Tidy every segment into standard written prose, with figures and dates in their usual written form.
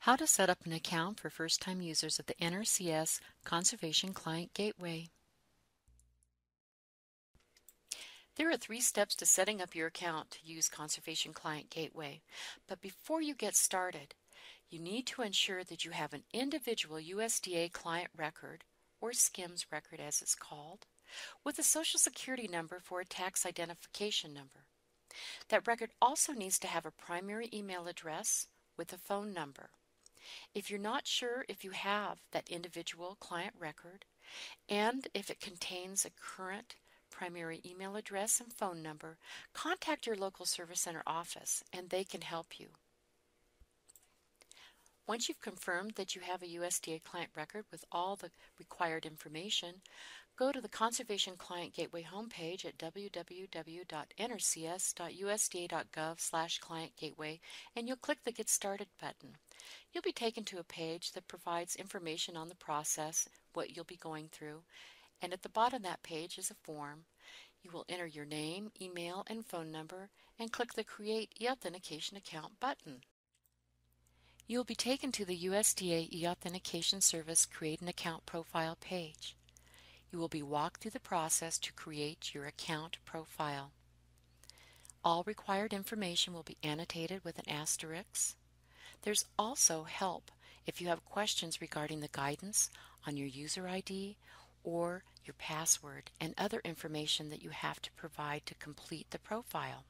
How to set up an account for first-time users of the NRCS Conservation Client Gateway. There are 3 steps to setting up your account to use Conservation Client Gateway. But before you get started, you need to ensure that you have an individual USDA client record, or SCIMS record as it's called, with a Social Security number for a tax identification number. That record also needs to have a primary email address with a phone number. If you're not sure if you have that individual client record and if it contains a current primary email address and phone number, contact your local service center office and they can help you. Once you've confirmed that you have a USDA client record with all the required information, go to the Conservation Client Gateway homepage at www.nrcs.usda.gov/client-gateway and you'll click the Get Started button. You'll be taken to a page that provides information on the process, what you'll be going through, and at the bottom of that page is a form. You will enter your name, email, and phone number and click the Create eAuthentication Account button. You will be taken to the USDA eAuthentication Service Create an Account Profile page. You will be walked through the process to create your account profile. All required information will be annotated with an asterisk. There's also help if you have questions regarding the guidance on your user ID or your password and other information that you have to provide to complete the profile.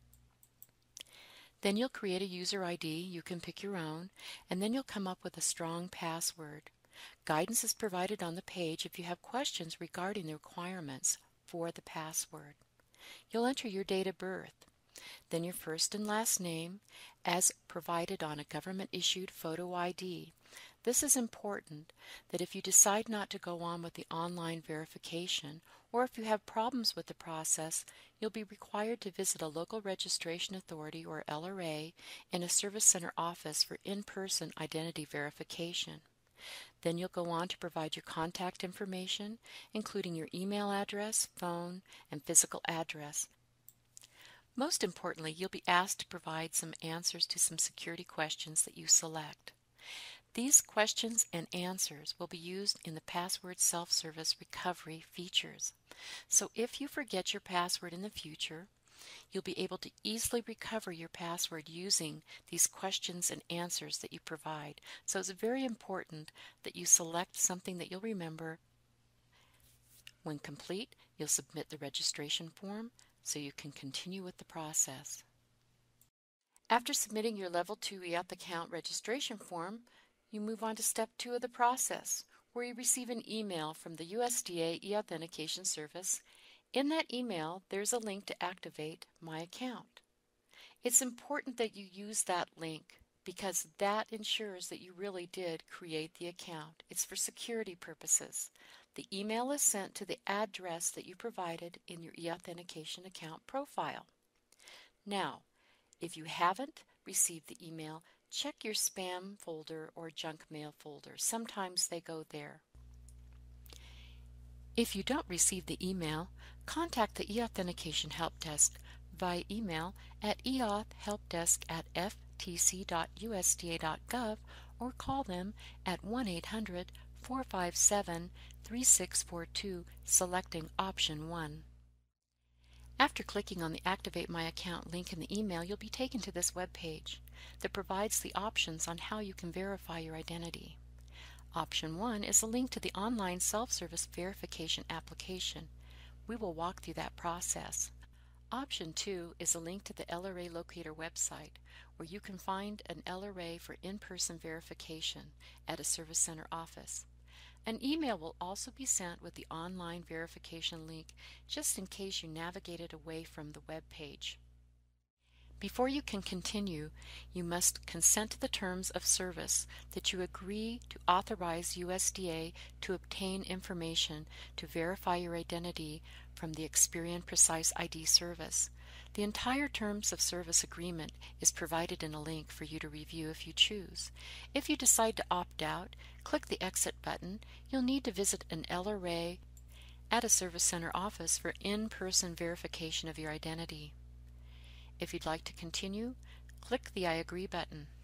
Then you'll create a user ID, you can pick your own, and then you'll come up with a strong password. Guidance is provided on the page if you have questions regarding the requirements for the password. You'll enter your date of birth, then your first and last name as provided on a government-issued photo ID. This is important that if you decide not to go on with the online verification or if you have problems with the process, you'll be required to visit a local registration authority or LRA in a service center office for in-person identity verification. Then you'll go on to provide your contact information, including your email address, phone, and physical address. Most importantly, you'll be asked to provide some answers to some security questions that you select. These questions and answers will be used in the password self-service recovery features. So if you forget your password in the future, you'll be able to easily recover your password using these questions and answers that you provide. So it's very important that you select something that you'll remember. When complete, you'll submit the registration form so you can continue with the process. After submitting your Level 2 eAuth account registration form, you move on to Step 2 of the process, where you receive an email from the USDA eAuthentication Service. In that email, there's a link to activate My Account. It's important that you use that link because that ensures that you really did create the account. It's for security purposes. The email is sent to the address that you provided in your eAuthentication account profile. Now, if you haven't received the email, check your spam folder or junk mail folder. Sometimes they go there. If you don't receive the email, contact the eAuthentication Help Desk via email at eauthhelpdesk@ftc.usda.gov or call them at 1-800-457-3642, selecting option 1. After clicking on the Activate My Account link in the email, you'll be taken to this web page that provides the options on how you can verify your identity. Option 1 is a link to the online self-service verification application. We will walk through that process. Option 2 is a link to the LRA Locator website, where you can find an LRA for in-person verification at a service center office. An email will also be sent with the online verification link, just in case you navigated away from the web page. Before you can continue, you must consent to the terms of service that you agree to authorize USDA to obtain information to verify your identity from the Experian Precise ID service. The entire terms of service agreement is provided in a link for you to review if you choose. If you decide to opt out, click the Exit button. You'll need to visit an LRA at a service center office for in-person verification of your identity. If you'd like to continue, click the I agree button.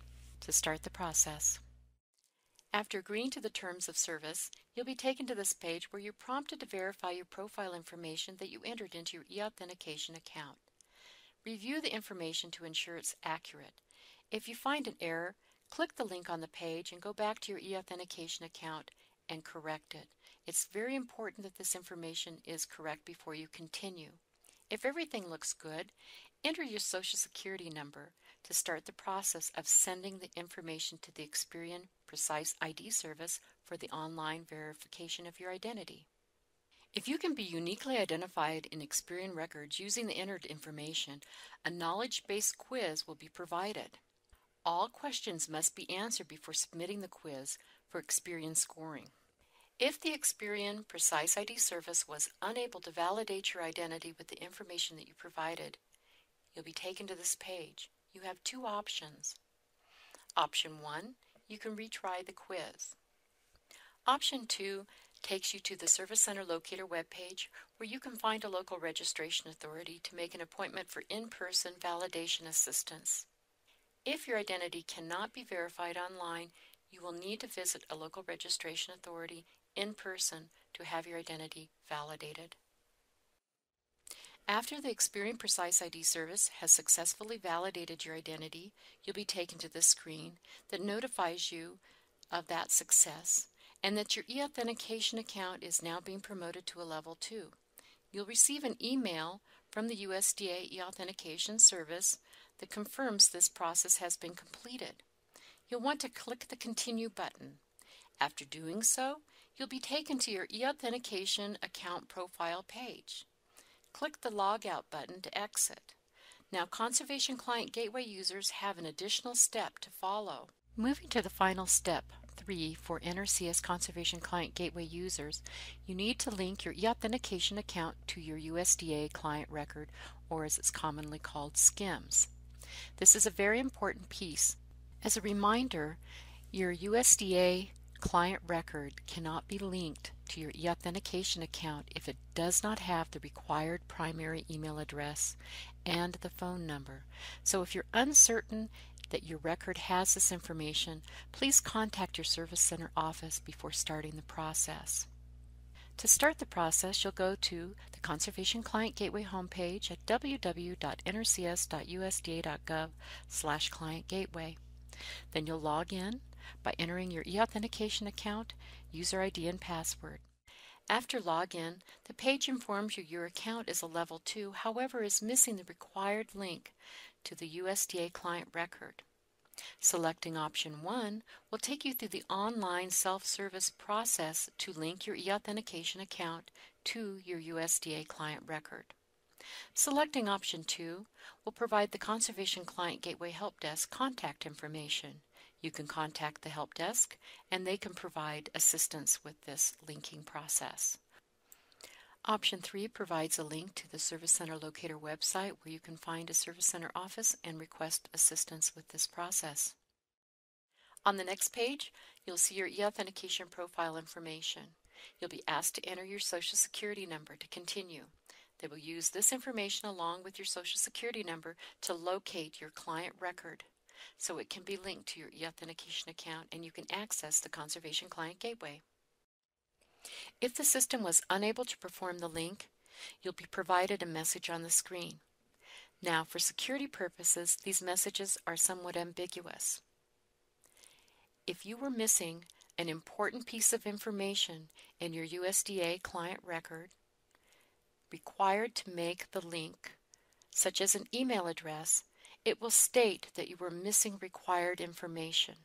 to start the process. After agreeing to the terms of service, you'll be taken to this page where you're prompted to verify your profile information that you entered into your eAuthentication account. Review the information to ensure it's accurate. If you find an error, click the link on the page and go back to your eAuthentication account and correct it. It's very important that this information is correct before you continue. If everything looks good, enter your Social Security number to start the process of sending the information to the Experian Precise ID service for the online verification of your identity. If you can be uniquely identified in Experian records using the entered information, a knowledge-based quiz will be provided. All questions must be answered before submitting the quiz for Experian scoring. If the Experian Precise ID service was unable to validate your identity with the information that you provided, you'll be taken to this page. You have two options. Option 1, you can retry the quiz. Option 2 takes you to the Service Center Locator webpage where you can find a local registration authority to make an appointment for in-person validation assistance. If your identity cannot be verified online, you will need to visit a local registration authority in person to have your identity validated. After the Experian Precise ID service has successfully validated your identity, you'll be taken to this screen that notifies you of that success and that your eAuthentication account is now being promoted to a Level 2. You'll receive an email from the USDA eAuthentication service that confirms this process has been completed. You'll want to click the Continue button. After doing so, you'll be taken to your eAuthentication account profile page. Click the Logout button to exit. Now, Conservation Client Gateway users have an additional step to follow. Moving to the final step, 3 for NRCS Conservation Client Gateway users, you need to link your eAuthentication account to your USDA client record, or as it's commonly called, SCIMS. This is a very important piece. As a reminder, your USDA client record cannot be linked to your eAuthentication account if it does not have the required primary email address and the phone number. So if you're uncertain that your record has this information, please contact your Service Center office before starting the process. To start the process, you'll go to the Conservation Client Gateway homepage at www.nrcs.usda.gov/clientgateway. Then you'll log in by entering your eAuthentication account, user ID, and password. After login, the page informs you your account is a Level 2, however is missing the required link to the USDA client record. Selecting option 1 will take you through the online self-service process to link your eAuthentication account to your USDA client record. Selecting option 2 will provide the Conservation Client Gateway Help Desk contact information. You can contact the help desk and they can provide assistance with this linking process. Option 3 provides a link to the Service Center Locator website where you can find a Service Center office and request assistance with this process. On the next page, you'll see your eAuthentication profile information. You'll be asked to enter your Social Security number to continue. They will use this information along with your Social Security number to locate your client record so it can be linked to your eAuthentication account and you can access the Conservation Client Gateway. If the system was unable to perform the link, you'll be provided a message on the screen. Now, for security purposes, these messages are somewhat ambiguous. If you were missing an important piece of information in your USDA client record required to make the link, such as an email address, it will state that you were missing required information.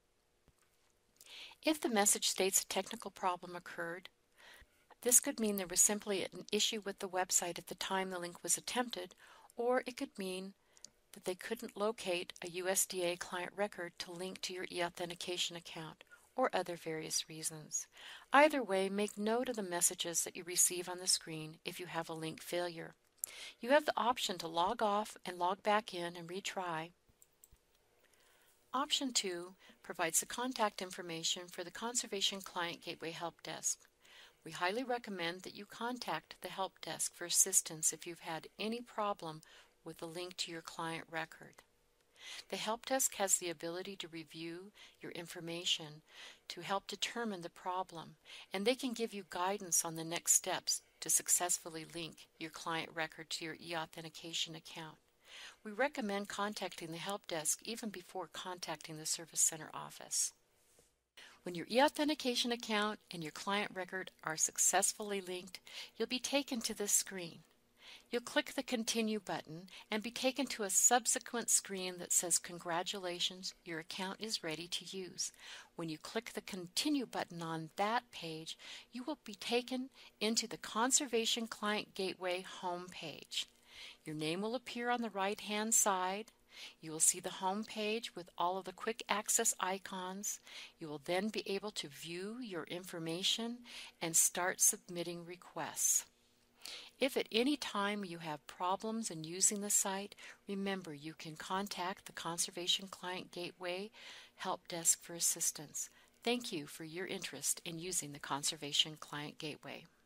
If the message states a technical problem occurred, this could mean there was simply an issue with the website at the time the link was attempted, or it could mean that they couldn't locate a USDA client record to link to your eAuthentication account, or other various reasons. Either way, make note of the messages that you receive on the screen if you have a link failure. You have the option to log off and log back in and retry. Option 2 provides the contact information for the Conservation Client Gateway Help Desk. We highly recommend that you contact the help desk for assistance if you've had any problem with the link to your client record. The help desk has the ability to review your information to help determine the problem, and they can give you guidance on the next steps to successfully link your client record to your eAuthentication account. We recommend contacting the help desk even before contacting the Service Center office. When your eAuthentication account and your client record are successfully linked, you'll be taken to this screen. You'll click the Continue button and be taken to a subsequent screen that says, "Congratulations, your account is ready to use." When you click the Continue button on that page, you will be taken into the Conservation Client Gateway home page. Your name will appear on the right-hand side. You will see the home page with all of the quick access icons. You will then be able to view your information and start submitting requests. If at any time you have problems in using the site, remember you can contact the Conservation Client Gateway Help Desk for assistance. Thank you for your interest in using the Conservation Client Gateway.